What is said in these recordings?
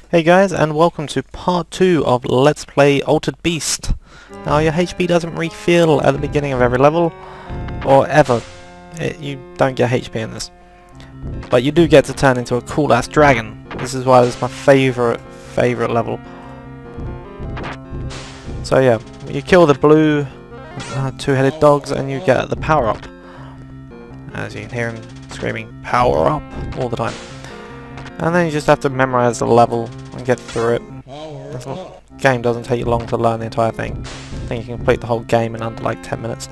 Hey guys, and welcome to part 2 of Let's Play Altered Beast. Now your HP doesn't refill at the beginning of every level, or ever. You don't get HP in this. But you do get to turn into a cool ass dragon. This is why this is my favourite level. So yeah, you kill the blue two-headed dogs and you get the power up. As you can hear him screaming power up all the time. And then you just have to memorize the level and get through it. The game doesn't take you long to learn the entire thing. I think you can complete the whole game in under like 10 minutes.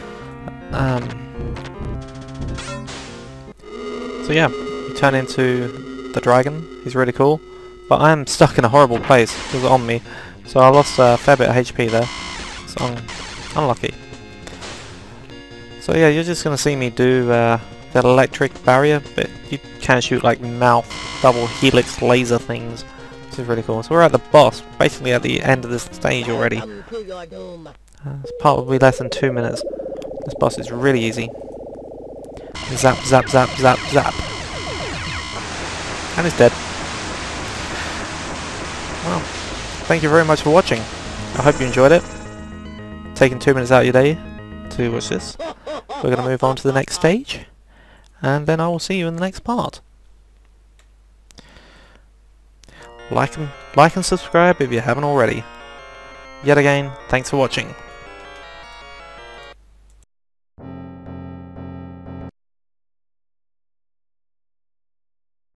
So yeah, you turn into the dragon. He's really cool. But I am stuck in a horrible place because it's on me. So I lost a fair bit of HP there. So unlucky. So yeah, you're just going to see me do that electric barrier, but you can shoot like mouth double helix laser things, which is really cool. So we're at the boss, basically at the end of this stage already. It's probably less than 2 minutes. This boss is really easy. Zap, zap, zap, zap, zap. And it's dead. Well, thank you very much for watching. I hope you enjoyed it. Taking 2 minutes out of your day to watch this. We're going to move on to the next stage. And then I will see you in the next part. Like and subscribe if you haven't already. Yet again, thanks for watching.